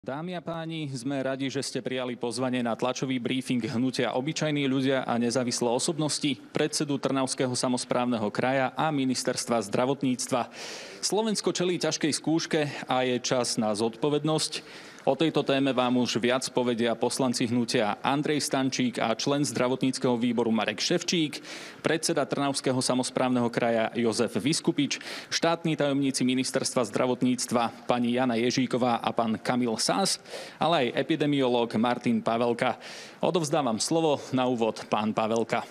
Dámy a páni, sme radi, že ste prijali pozvanie na tlačový briefing hnutia Obyčajní ľudia a nezávislé osobnosti, predsedu Trnavského samosprávneho kraja a ministerstva zdravotníctva. Slovensko čelí ťažkej skúške a je čas na zodpovednosť. O tejto téme vám už viac povedia poslanci hnutia Andrej Stančík a člen zdravotníckeho výboru Marek Ševčík, predseda Trnavského samosprávneho kraja Jozef Viskupič, štátni tajomníci ministerstva zdravotníctva pani Jana Ježíková a pán Kamil Sás, ale aj epidemiológ Martin Pavelka. Odovzdávam slovo na úvod pán Pavelka.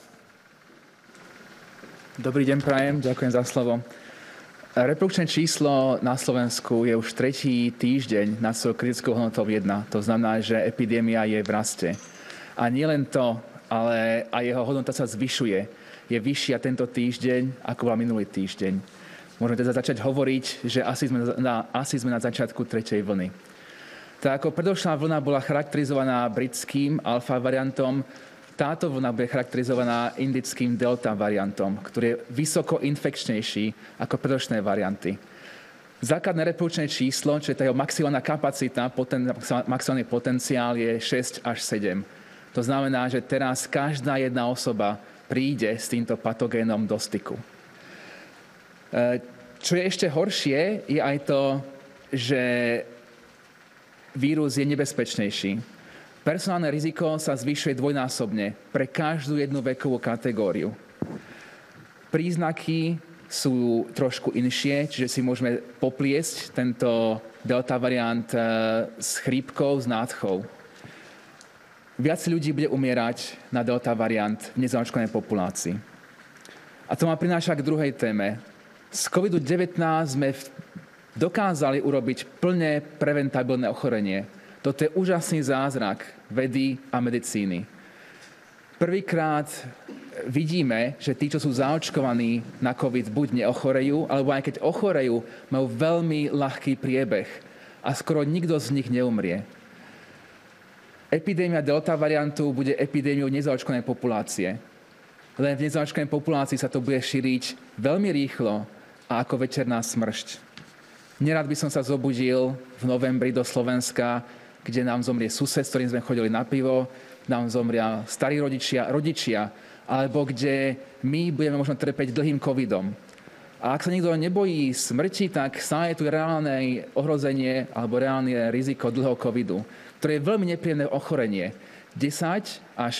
Dobrý deň prajem, ďakujem za slovo. Reprodukčné číslo na Slovensku je už tretí týždeň nad svojou kritickou hodnotou 1. To znamená, že epidémia je v raste. A nie len to, ale aj jeho hodnota sa zvyšuje. Je vyššia tento týždeň, ako bola minulý týždeň. Môžeme teda začať hovoriť, že asi sme na začiatku tretej vlny. Tak ako predošlá vlna bola charakterizovaná britským alfa variantom, táto vlna bude charakterizovaná indickým delta variantom, ktorý je vysoko infekčnejší ako predošlé varianty. Základné reprodukčné číslo, čiže tá jeho maximálna kapacita, maximálny potenciál je 6 až 7. To znamená, že teraz každá jedna osoba príde s týmto patogénom do styku. Čo je ešte horšie, je aj to, že vírus je nebezpečnejší. Personálne riziko sa zvyšuje dvojnásobne pre každú jednu vekovú kategóriu. Príznaky sú trošku inšie, čiže si môžeme popliesť tento delta variant s chrípkou, s nádchou. Viac ľudí bude umierať na delta variant v nezaočkovanej populácii. A to ma prináša k druhej téme. Z COVID-19 sme dokázali urobiť plne preventabilné ochorenie. Toto je úžasný zázrak vedy a medicíny. Prvýkrát vidíme, že tí, čo sú zaočkovaní na COVID, buď neochorejú, alebo aj keď ochorejú, majú veľmi ľahký priebeh a skoro nikto z nich neumrie. Epidémia delta variantu bude epidémiou nezaočkovanej populácie. Len v nezaočkovanej populácii sa to bude šíriť veľmi rýchlo a ako večerná smršť. Nerad by som sa zobudil v novembri do Slovenska, kde nám zomrie sused, s ktorým sme chodili na pivo, nám zomria starí rodičia, alebo kde my budeme možno trpeť dlhým covidom. A ak sa nikto nebojí smrti, tak stále je tu reálne ohrozenie alebo reálne riziko dlhého covidu, ktoré je veľmi nepríjemné ochorenie. 10 až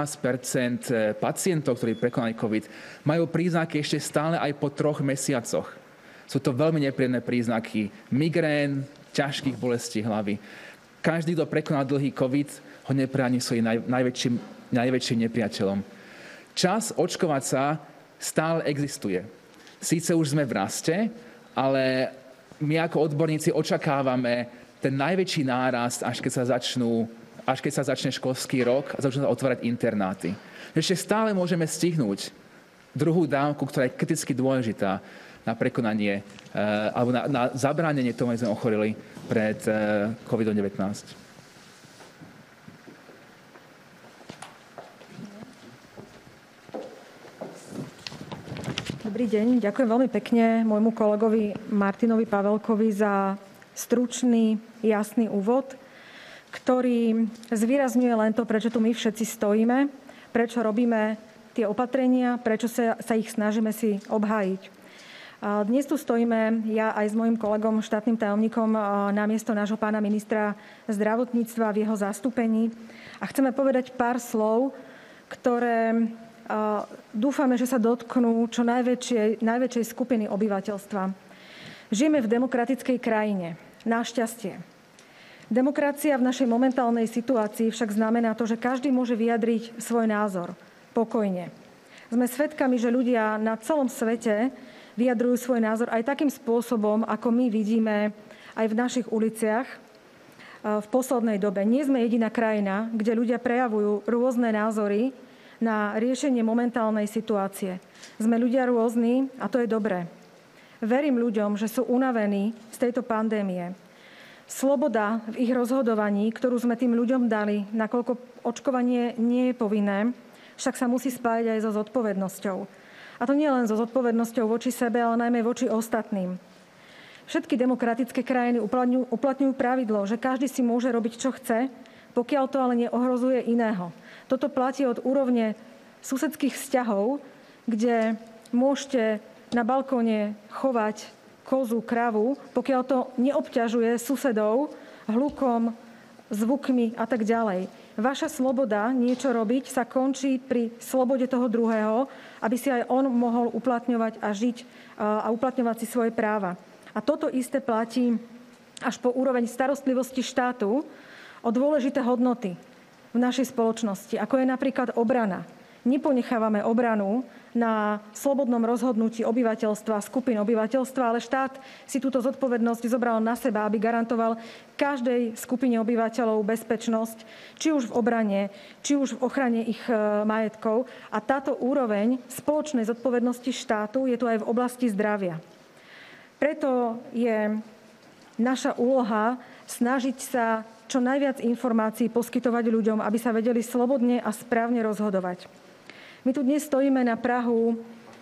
15% pacientov, ktorí prekonali covid, majú príznaky ešte stále aj po 3 mesiacoch. Sú to veľmi nepríjemné príznaky migrén, ťažkých bolestí hlavy. Každý, kto prekonal dlhý covid, ho nepráni svojim najväčším nepriateľom. Čas očkovať sa stále existuje. Síce už sme v raste, ale my ako odborníci očakávame ten najväčší nárast, až keď sa začne školský rok a začnú sa otvárať internáty. Ešte stále môžeme stihnúť druhú dávku, ktorá je kriticky dôležitá na prekonanie alebo na zabránenie tomu, aby sme ochoreli pred COVID-19. Dobrý deň. Ďakujem veľmi pekne môjmu kolegovi Martinovi Pavelkovi za stručný, jasný úvod, ktorý zvýrazňuje len to, prečo tu my všetci stojíme, prečo robíme tie opatrenia, prečo sa ich snažíme si obhájiť. Dnes tu stojíme ja aj s mojím kolegom, štátnym tajomníkom namiesto nášho pána ministra zdravotníctva v jeho zastúpení a chceme povedať pár slov, ktoré dúfame, že sa dotknú čo najväčšej skupiny obyvateľstva. Žijeme v demokratickej krajine. Našťastie. Demokracia v našej momentálnej situácii však znamená to, že každý môže vyjadriť svoj názor pokojne. Sme svedkami, že ľudia na celom svete vyjadrujú svoj názor aj takým spôsobom, ako my vidíme aj v našich uliciach v poslednej dobe. Nie sme jediná krajina, kde ľudia prejavujú rôzne názory na riešenie momentálnej situácie. Sme ľudia rôzni a to je dobré. Verím ľuďom, že sú unavení z tejto pandémie. Sloboda v ich rozhodovaní, ktorú sme tým ľuďom dali, nakoľko očkovanie nie je povinné, však sa musí spájať aj so zodpovednosťou. A to nie len so zodpovednosťou voči sebe, ale najmä voči ostatným. Všetky demokratické krajiny uplatňujú pravidlo, že každý si môže robiť, čo chce, pokiaľ to ale neohrozuje iného. Toto platí od úrovne susedských vzťahov, kde môžete na balkóne chovať kozu, kravu, pokiaľ to neobťažuje susedov hlukom, zvukmi a tak ďalej. Vaša sloboda niečo robiť sa končí pri slobode toho druhého, aby si aj on mohol uplatňovať a žiť a uplatňovať si svoje práva. A toto isté platí až po úroveň starostlivosti štátu o dôležité hodnoty v našej spoločnosti, ako je napríklad obrana. Neponechávame obranu na slobodnom rozhodnutí obyvateľstva, skupín obyvateľstva, ale štát si túto zodpovednosť zobral na seba, aby garantoval každej skupine obyvateľov bezpečnosť, či už v obrane, či už v ochrane ich majetkov. A táto úroveň spoločnej zodpovednosti štátu je tu aj v oblasti zdravia. Preto je naša úloha snažiť sa čo najviac informácií poskytovať ľuďom, aby sa vedeli slobodne a správne rozhodovať. My tu dnes stojíme na prahu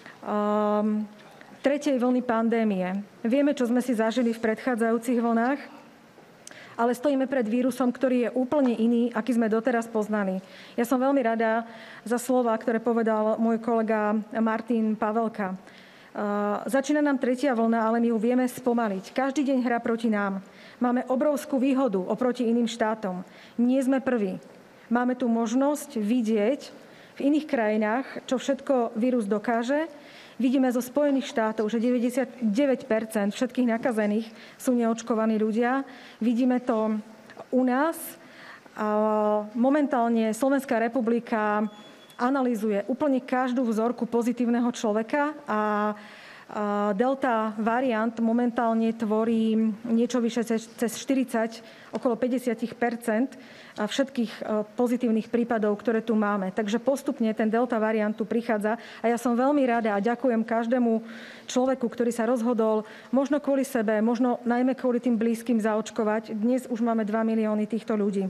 tretej vlny pandémie. Vieme, čo sme si zažili v predchádzajúcich vlnách, ale stojíme pred vírusom, ktorý je úplne iný, aký sme doteraz poznali. Ja som veľmi rada za slova, ktoré povedal môj kolega Martin Pavelka. Začína nám tretia vlna, ale my ju vieme spomaliť. Každý deň hrá proti nám. Máme obrovskú výhodu oproti iným štátom. Nie sme prví. Máme tu možnosť vidieť v iných krajinách, čo všetko vírus dokáže. Vidíme zo Spojených štátov, že 99% všetkých nakazených sú neočkovaní ľudia. Vidíme to u nás. Momentálne Slovenská republika analyzuje úplne každú vzorku pozitívneho človeka a delta variant momentálne tvorí niečo vyše cez 40, okolo 50% všetkých pozitívnych prípadov, ktoré tu máme. Takže postupne ten delta variant tu prichádza a ja som veľmi rada a ďakujem každému človeku, ktorý sa rozhodol možno kvôli sebe, možno najmä kvôli tým blízkym zaočkovať. Dnes už máme 2 milióny týchto ľudí.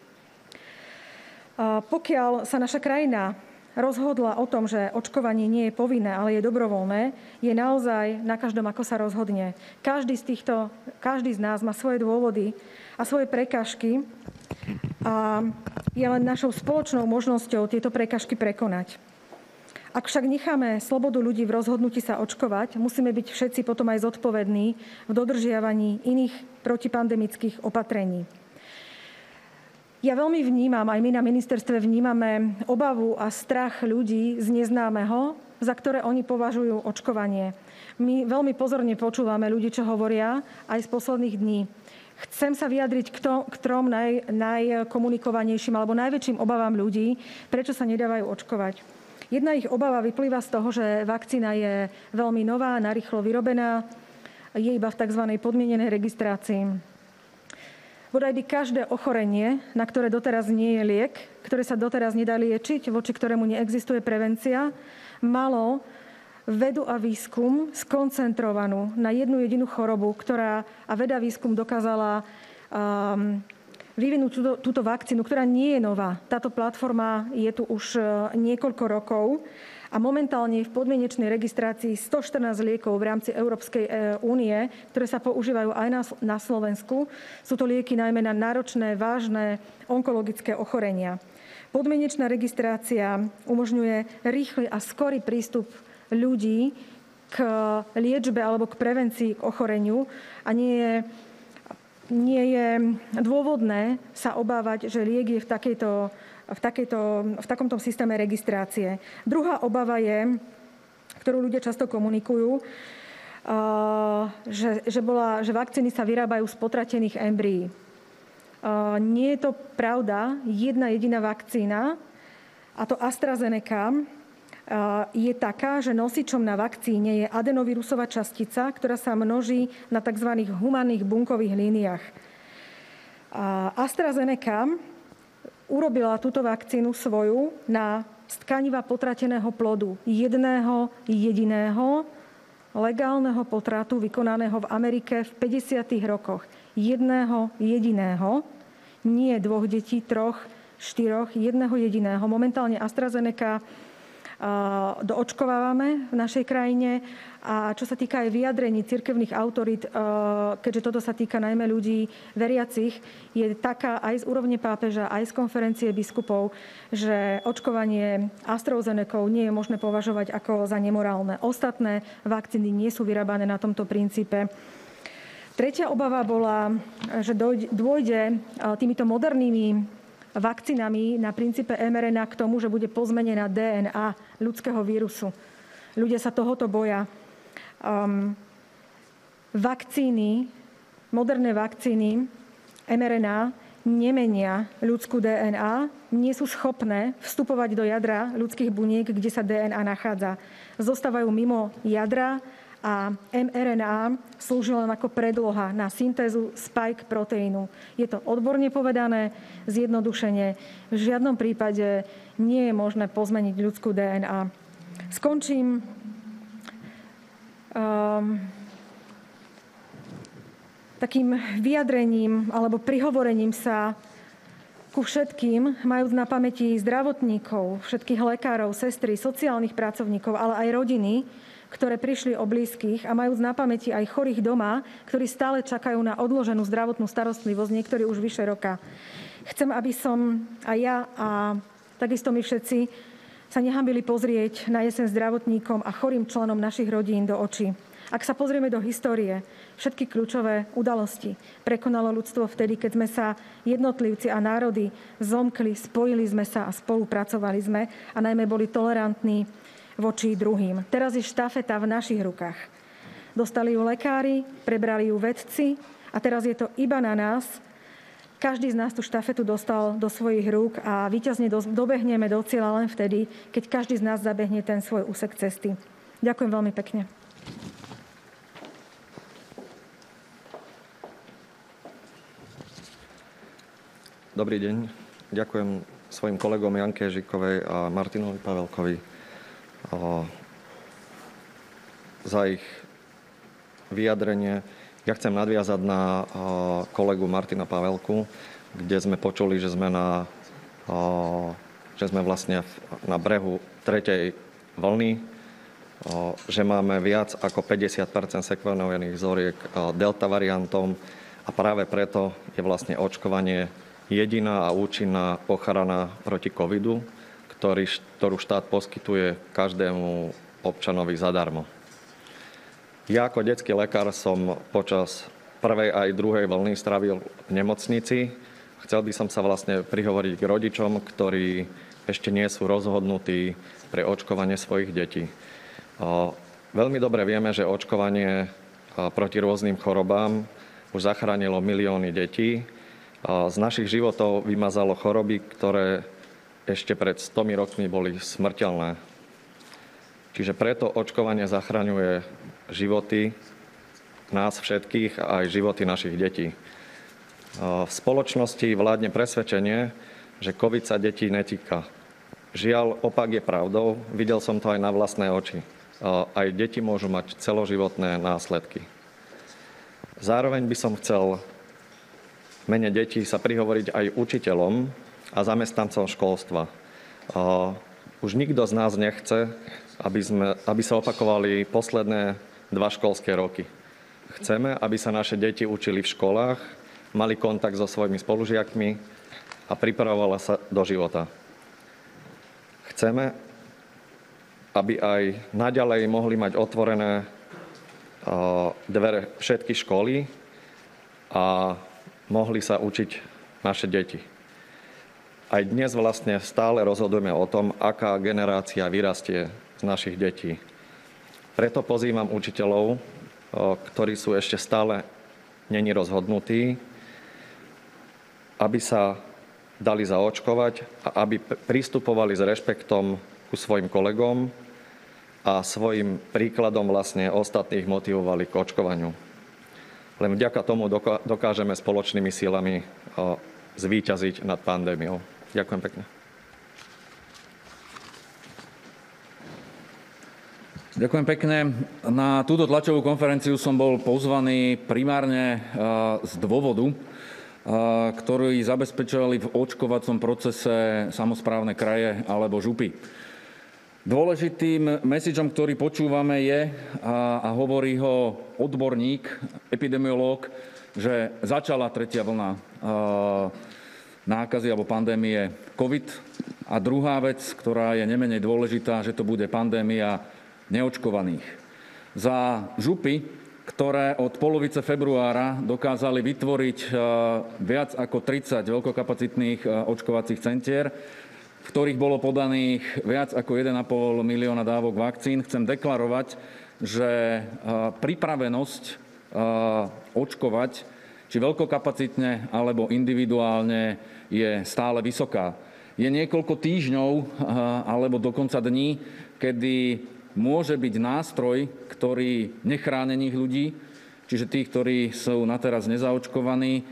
Pokiaľ sa naša krajina rozhodla o tom, že očkovanie nie je povinné, ale je dobrovoľné, je naozaj na každom, ako sa rozhodne. Každý z nás má svoje dôvody a svoje prekážky a je len našou spoločnou možnosťou tieto prekážky prekonať. Ak však necháme slobodu ľudí v rozhodnutí sa očkovať, musíme byť všetci potom aj zodpovední v dodržiavaní iných protipandemických opatrení. Ja veľmi vnímam, aj my na ministerstve vnímame obavu a strach ľudí z neznámeho, za ktoré oni považujú očkovanie. My veľmi pozorne počúvame ľudí, čo hovoria, aj z posledných dní. Chcem sa vyjadriť k trom najkomunikovanejším alebo najväčším obavám ľudí, prečo sa nedávajú očkovať. Jedna ich obava vyplýva z toho, že vakcína je veľmi nová, narýchlo vyrobená, je iba v tzv. Podmienenej registrácii. Bodaj by každé ochorenie, na ktoré doteraz nie je liek, ktoré sa doteraz nedá liečiť, voči ktorému neexistuje prevencia, malo vedu a výskum skoncentrovanú na jednu jedinú chorobu, ktorá a veda a výskum dokázala vyvinúť túto vakcínu, ktorá nie je nová. Táto platforma je tu už niekoľko rokov a momentálne v podmienečnej registrácii 114 liekov v rámci Európskej únie, ktoré sa používajú aj na Slovensku. Sú to lieky najmä na náročné, vážne onkologické ochorenia. Podmienečná registrácia umožňuje rýchly a skorý prístup ľudí k liečbe alebo k prevencii k ochoreniu a nie je dôvodné sa obávať, že liek je v takomto systéme registrácie. Druhá obava je, ktorú ľudia často komunikujú, že vakcíny sa vyrábajú z potratených embryí. Nie je to pravda. Jedna jediná vakcína, a to AstraZeneca, je taká, že nosičom na vakcíne je adenovírusová častica, ktorá sa množí na tzv. Humánnych bunkových líniách. AstraZeneca urobila túto vakcínu svoju na z tkaniva potrateného plodu. Jedného jediného legálneho potratu vykonaného v Amerike v 50. rokoch. Jedného jediného, nie 2 detí, 3, 4, jedného jediného. Momentálne AstraZeneca doočkovávame v našej krajine. A čo sa týka aj vyjadrení cirkevných autorít, keďže toto sa týka najmä ľudí veriacich, je taká aj z úrovne pápeža, aj z konferencie biskupov, že očkovanie AstraZenecou nie je možné považovať ako za nemorálne. Ostatné vakcíny nie sú vyrábané na tomto princípe. Tretia obava bola, že dôjde týmito modernými vakcínami na princípe mRNA k tomu, že bude pozmenená DNA ľudského vírusu. Ľudia sa tohoto boja. Moderné vakcíny mRNA nemenia ľudskú DNA, nie sú schopné vstupovať do jadra ľudských buniek, kde sa DNA nachádza. Zostávajú mimo jadra a mRNA slúži len ako predloha na syntézu spike proteínu. Je to odborne povedané, zjednodušene. V žiadnom prípade nie je možné pozmeniť ľudskú DNA. Skončím takým vyjadrením alebo prihovorením sa ku všetkým, majúc na pamäti zdravotníkov, všetkých lekárov, sestry, sociálnych pracovníkov, ale aj rodiny, ktoré prišli o blízkych a majú na pamäti aj chorých doma, ktorí stále čakajú na odloženú zdravotnú starostlivosť, niektorí už vyše roka. Chcem, aby som aj ja a takisto my všetci sa nehanbili pozrieť na jeseň zdravotníkom a chorým členom našich rodín do očí. Ak sa pozrieme do histórie, všetky kľúčové udalosti prekonalo ľudstvo vtedy, keď sme sa jednotlivci a národy zomkli, spojili sme sa a spolupracovali sme a najmä boli tolerantní voči druhým. Teraz je štafeta v našich rukách. Dostali ju lekári, prebrali ju vedci a teraz je to iba na nás. Každý z nás tú štafetu dostal do svojich rúk a víťazne dobehneme do cieľa len vtedy, keď každý z nás zabehne ten svoj úsek cesty. Ďakujem veľmi pekne. Dobrý deň. Ďakujem svojim kolegom Janke Žikovej a Martinovi Pavelkovi za ich vyjadrenie. Ja chcem nadviazať na kolegu Martina Pavelku, kde sme počuli, že sme vlastne na brehu tretej vlny, že máme viac ako 50% sekvenovaných vzoriek delta variantom a práve preto je vlastne očkovanie jediná a účinná ochrana proti covidu, ktorú štát poskytuje každému občanovi zadarmo. Ja ako detský lekár som počas prvej aj druhej vlny strávil v nemocnici. Chcel by som sa vlastne prihovoriť k rodičom, ktorí ešte nie sú rozhodnutí pre očkovanie svojich detí. Veľmi dobre vieme, že očkovanie proti rôznym chorobám už zachránilo milióny detí. Z našich životov vymazalo choroby, ktoré ešte pred 100 rokmi boli smrteľné. Čiže preto očkovanie zachraňuje životy nás všetkých a aj životy našich detí. V spoločnosti vládne presvedčenie, že COVID sa detí netýka. Žiaľ, opak je pravdou. Videl som to aj na vlastné oči. Aj deti môžu mať celoživotné následky. Zároveň by som chcel v mene detí sa prihovoriť aj učiteľom a zamestnancom školstva. Už nikto z nás nechce, aby sa opakovali posledné 2 školské roky. Chceme, aby sa naše deti učili v školách, mali kontakt so svojimi spolužiakmi a pripravovala sa do života. Chceme, aby aj naďalej mohli mať otvorené dvere všetky školy a mohli sa učiť naše deti. Aj dnes vlastne stále rozhodujeme o tom, aká generácia vyrastie z našich detí. Preto pozývam učiteľov, ktorí sú ešte stále neni rozhodnutí, aby sa dali zaočkovať a aby pristupovali s rešpektom ku svojim kolegom a svojim príkladom vlastne ostatných motivovali k očkovaniu. Len vďaka tomu dokážeme spoločnými silami zvíťaziť nad pandémiou. Ďakujem pekne. Ďakujem pekne. Na túto tlačovú konferenciu som bol pozvaný primárne z dôvodu, ktorý zabezpečovali v očkovacom procese samosprávne kraje alebo župy. Dôležitým messageom, ktorý počúvame je, a hovorí ho odborník, epidemiológ, že začala tretia vlna nákazy alebo pandémie COVID. A druhá vec, ktorá je nemenej dôležitá, že to bude pandémia neočkovaných. Za župy, ktoré od polovice februára dokázali vytvoriť viac ako 30 veľkokapacitných očkovacích centier, v ktorých bolo podaných viac ako 1,5 milióna dávok vakcín, chcem deklarovať, že pripravenosť očkovať, či veľkokapacitne alebo individuálne, je stále vysoká. Je niekoľko týždňov alebo dokonca dní, kedy môže byť nástroj, ktorý nechránených ľudí, čiže tých, ktorí sú na teraz nezaočkovaní,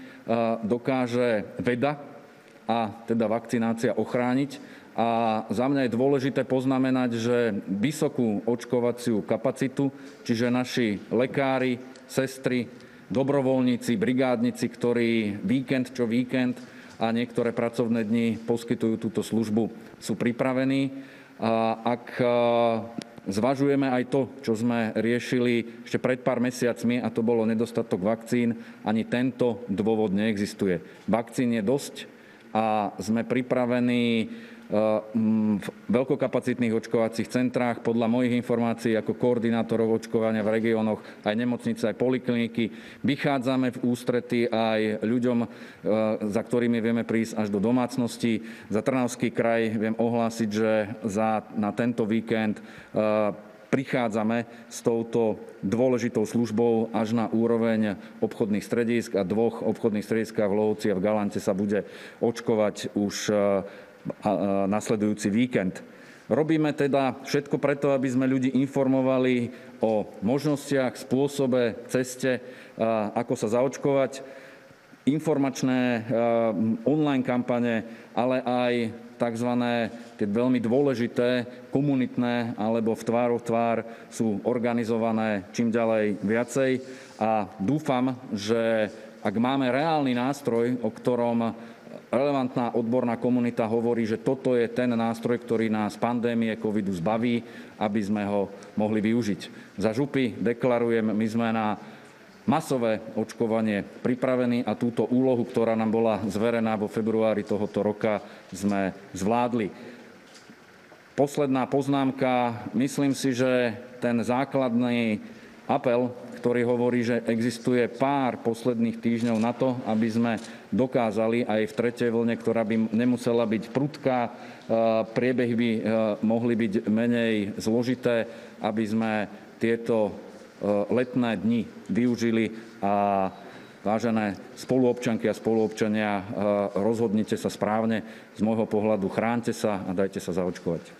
dokáže veda a teda vakcinácia ochrániť. A za mňa je dôležité poznamenať, že vysokú očkovaciu kapacitu, čiže naši lekári, sestry, dobrovoľníci, brigádnici, ktorí víkend čo víkend a niektoré pracovné dni poskytujú túto službu, sú pripravení. A ak zvažujeme aj to, čo sme riešili ešte pred pár mesiacmi, a to bolo nedostatok vakcín, ani tento dôvod neexistuje. Vakcín je dosť a sme pripravení v veľkokapacitných očkovacích centrách. Podľa mojich informácií ako koordinátorov očkovania v regiónoch, aj nemocnice, aj polikliniky, vychádzame v ústrety aj ľuďom, za ktorými vieme prísť až do domácnosti. Za Trnavský kraj viem ohlásiť, že na tento víkend prichádzame s touto dôležitou službou až na úroveň obchodných stredísk a 2 obchodných strediskách v Lovci a v Galante sa bude očkovať už nasledujúci víkend. Robíme teda všetko preto, aby sme ľudí informovali o možnostiach, spôsobe, ceste, ako sa zaočkovať. Informačné online kampane, ale aj tzv. Tie veľmi dôležité komunitné alebo v tvárov tvár sú organizované čím ďalej viacej. A dúfam, že ak máme reálny nástroj, o ktorom relevantná odborná komunita hovorí, že toto je ten nástroj, ktorý nás pandémie covidu zbaví, aby sme ho mohli využiť. Za župy deklarujem, my sme na masové očkovanie pripravení a túto úlohu, ktorá nám bola zverená vo februári tohoto roka, sme zvládli. Posledná poznámka. Myslím si, že ten základný apel, ktorý hovorí, že existuje pár posledných týždňov na to, aby sme dokázali aj v tretej vlne, ktorá by nemusela byť prudká, priebehy by mohli byť menej zložité, aby sme tieto letné dni využili a vážené spoluobčanky a spoluobčania, rozhodnite sa správne. Z môjho pohľadu chránte sa a dajte sa zaočkovať.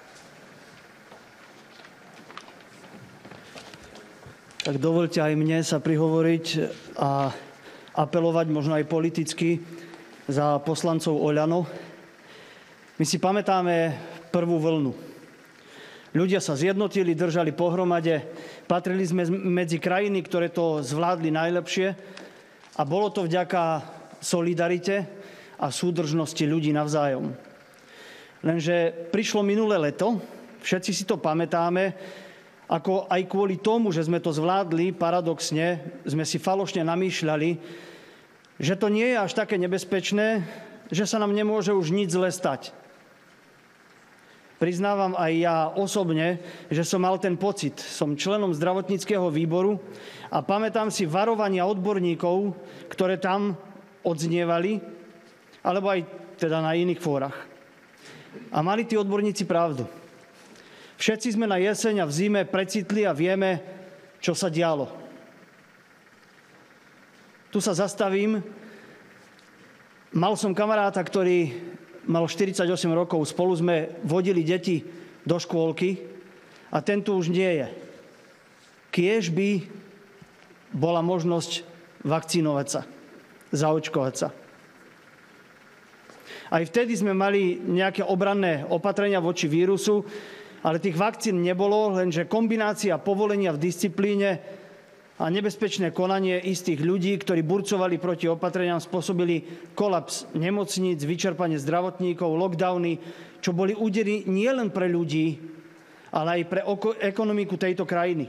Tak dovoľte aj mne sa prihovoriť a apelovať možno aj politicky za poslancov Oľano. My si pamätáme prvú vlnu. Ľudia sa zjednotili, držali pohromade, patrili sme medzi krajiny, ktoré to zvládli najlepšie a bolo to vďaka solidarite a súdržnosti ľudí navzájom. Lenže prišlo minulé leto, všetci si to pamätáme, ako aj kvôli tomu, že sme to zvládli, paradoxne, sme si falošne namýšľali, že to nie je až také nebezpečné, že sa nám nemôže už nič zle stať. Priznávam aj ja osobne, že som mal ten pocit. Som členom zdravotníckeho výboru a pamätám si varovania odborníkov, ktoré tam odznievali, alebo aj teda na iných fórach. A mali tí odborníci pravdu. Všetci sme na jeseň a v zime precitli a vieme, čo sa dialo. Tu sa zastavím. Mal som kamaráta, ktorý mal 48 rokov. Spolu sme vodili deti do škôlky a ten tu už nie je. Kiež by bola možnosť vakcinovať sa, zaočkovať sa. Aj vtedy sme mali nejaké obranné opatrenia voči vírusu, ale tých vakcín nebolo, lenže kombinácia povolenia v disciplíne a nebezpečné konanie istých ľudí, ktorí burcovali proti opatreniam, spôsobili kolaps nemocníc, vyčerpanie zdravotníkov, lockdowny, čo boli údery nielen pre ľudí, ale aj pre ekonomiku tejto krajiny.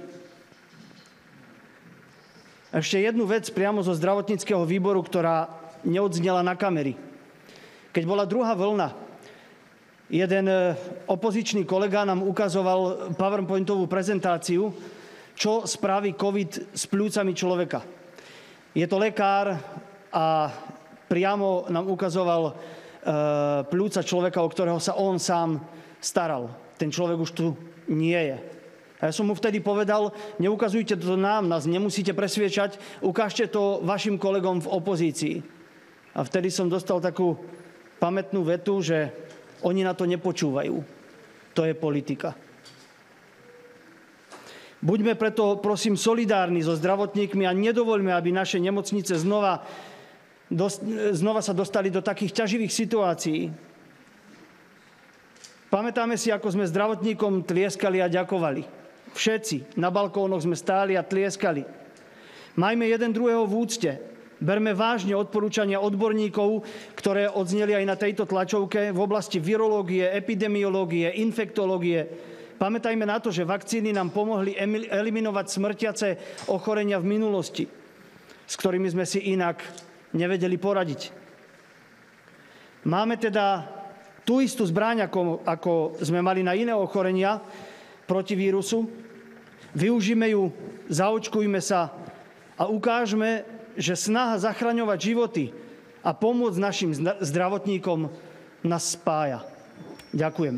Ešte jednu vec priamo zo zdravotníckeho výboru, ktorá neodznela na kamery. Keď bola druhá vlna, jeden opozičný kolega nám ukazoval PowerPointovú prezentáciu, čo spraví COVID s pľúcami človeka. Je to lekár a priamo nám ukazoval pľúca človeka, o ktorého sa on sám staral. Ten človek už tu nie je. A ja som mu vtedy povedal, neukazujte to nám, nás nemusíte presviečať, ukážte to vašim kolegom v opozícii. A vtedy som dostal takú pamätnú vetu, že oni na to nepočúvajú. To je politika. Buďme preto, prosím, solidárni so zdravotníkmi a nedovoľme, aby naše nemocnice znova sa dostali do takých ťaživých situácií. Pamätáme si, ako sme zdravotníkom tlieskali a ďakovali. Všetci na balkónoch sme stáli a tlieskali. Majme jeden druhého v úcte. Berme vážne odporúčania odborníkov, ktoré odzneli aj na tejto tlačovke v oblasti virológie, epidemiológie, infektológie. Pamätajme na to, že vakcíny nám pomohli eliminovať smrtiace ochorenia v minulosti, s ktorými sme si inak nevedeli poradiť. Máme teda tú istú zbraň, ako sme mali na iné ochorenia proti vírusu. Využíme ju, zaočkujme sa a ukážme, že snaha zachraňovať životy a pomôcť našim zdravotníkom nás spája. Ďakujem.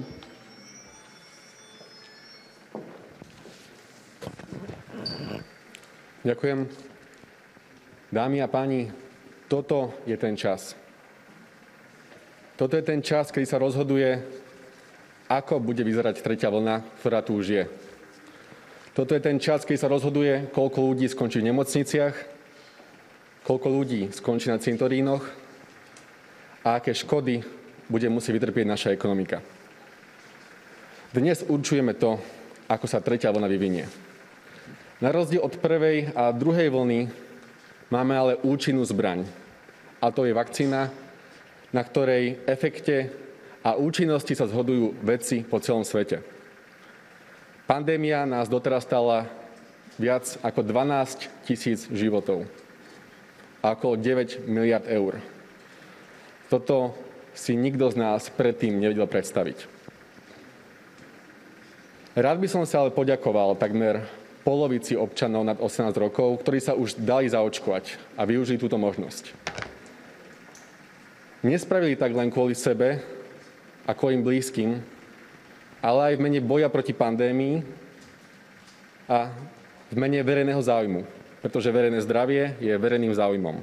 Ďakujem. Dámy a páni, toto je ten čas. Toto je ten čas, kedy sa rozhoduje, ako bude vyzerať tretia vlna, ktorá tu už je. Toto je ten čas, kedy sa rozhoduje, koľko ľudí skončí v nemocniciach, koľko ľudí skončí na cintorínoch a aké škody bude musieť vytrpieť naša ekonomika. Dnes určujeme to, ako sa tretia vlna vyvinie. Na rozdiel od prvej a druhej vlny máme ale účinnú zbraň. A to je vakcína, na ktorej efekte a účinnosti sa zhodujú vedci po celom svete. Pandémia nás doteraz stála viac ako 12 000 životov a okolo 9 miliard eur. Toto si nikto z nás predtým nevedel predstaviť. Rád by som sa ale poďakoval takmer polovici občanov nad 18 rokov, ktorí sa už dali zaočkovať a využili túto možnosť. Nespravili tak len kvôli sebe a kvôli im blízkym, ale aj v mene boja proti pandémii a v mene verejného záujmu, pretože verejné zdravie je verejným záujmom.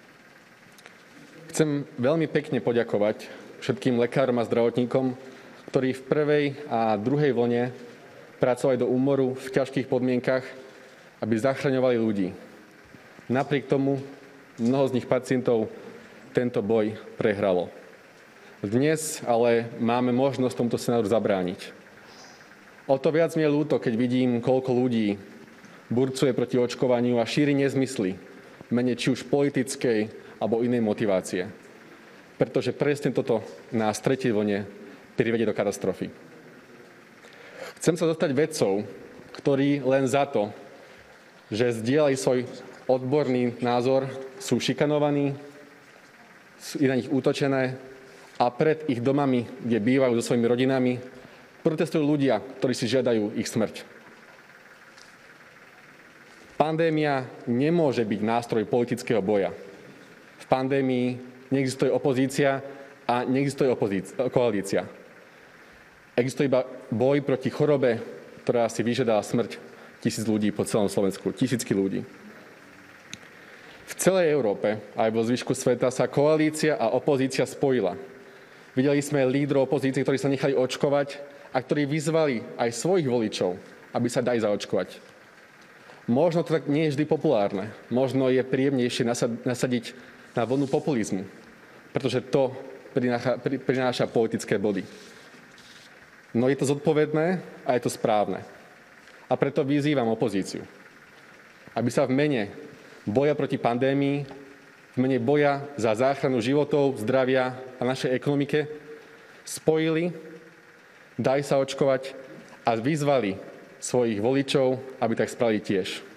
Chcem veľmi pekne poďakovať všetkým lekárom a zdravotníkom, ktorí v prvej a druhej vlne pracovali do úmoru v ťažkých podmienkach, aby zachraňovali ľudí. Napriek tomu mnoho z nich pacientov tento boj prehralo. Dnes ale máme možnosť tomuto scenáru zabrániť. O to viac mi je ľúto, keď vidím, koľko ľudí burcuje proti očkovaniu a šíri nezmysly v mene či už politickej alebo inej motivácie. Pretože presne toto nás v tretej vlne privedie do katastrofy. Chcem sa dostať vedcov, ktorí len za to, že zdieľajú svoj odborný názor, sú šikanovaní, je na nich útočené a pred ich domami, kde bývajú so svojimi rodinami, protestujú ľudia, ktorí si žiadajú ich smrť. Pandémia nemôže byť nástroj politického boja. V pandémii neexistuje opozícia a neexistuje koalícia. Existuje iba boj proti chorobe, ktorá si vyžiadala smrť 1000 ľudí po celom Slovensku, tisícky ľudí. V celej Európe, aj vo zvyšku sveta, sa koalícia a opozícia spojila. Videli sme lídrov opozície, ktorí sa nechali očkovať a ktorí vyzvali aj svojich voličov, aby sa dali zaočkovať. Možno to tak nie je vždy populárne. Možno je príjemnejšie nasadiť na vlnu populizmu, pretože to prináša politické body. No je to zodpovedné a je to správne. A preto vyzývam opozíciu, aby sa v mene boja proti pandémii, v mene boja za záchranu životov, zdravia a našej ekonomike spojili, dali sa očkovať a vyzvali svojich voličov, aby tak spravili tiež.